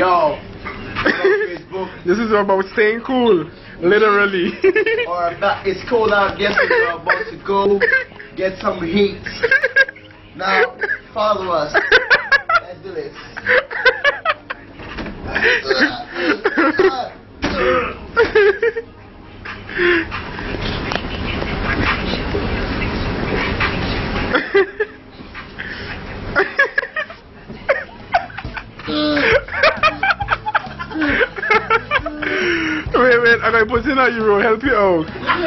Yo, Facebook. This is about staying cool, literally. Or that it's cold out, guess what, we're about to go get some heat. Now, follow us. Let's do this. Wait, I gotta put in a euro, help you out.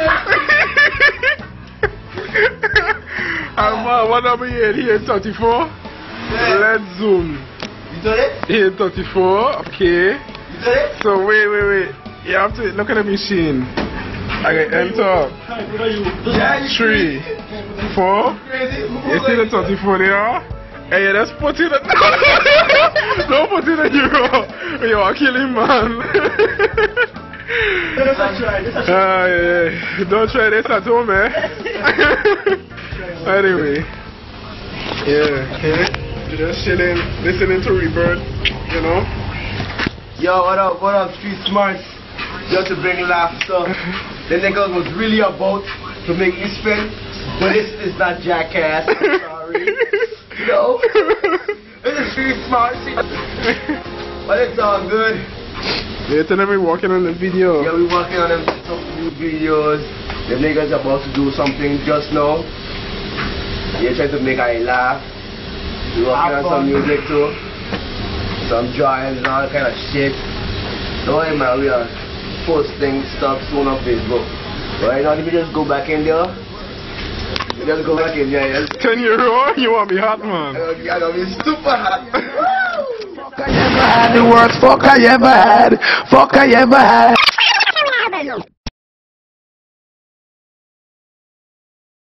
What number here? Here 34? Yeah. Let's zoom. You did it? Here 34, okay. You did it? So wait. You have to look at the machine. Okay, enter. 3, 4. You see the 34 there? Hey, let's put in the... Don't put in the euro. You are killing, man. Yeah. Don't try this at home, eh? Anyway. Yeah, okay. Just chilling, listening to Rebirth, you know? Yo, what up, Street Smarts? Just to bring laughter. The nigga was really about to make me spin, but this is not Jackass. I'm sorry. Yo, this is Street Smarts. But it's all good. Later than we working on the video. Yeah, we working on some new videos. The niggas about to do something just now. They trying to make I laugh. We working on some music too. Some drawings and all kind of shit. Don't worry, man, we are posting stuff soon on Facebook. But right now, let me just go back in there. Just go back in there, yes. 10 euro? You want me hot, man? I gotta be super hot. Fuck I ever had the worst fuck I ever had. Fuck I ever had.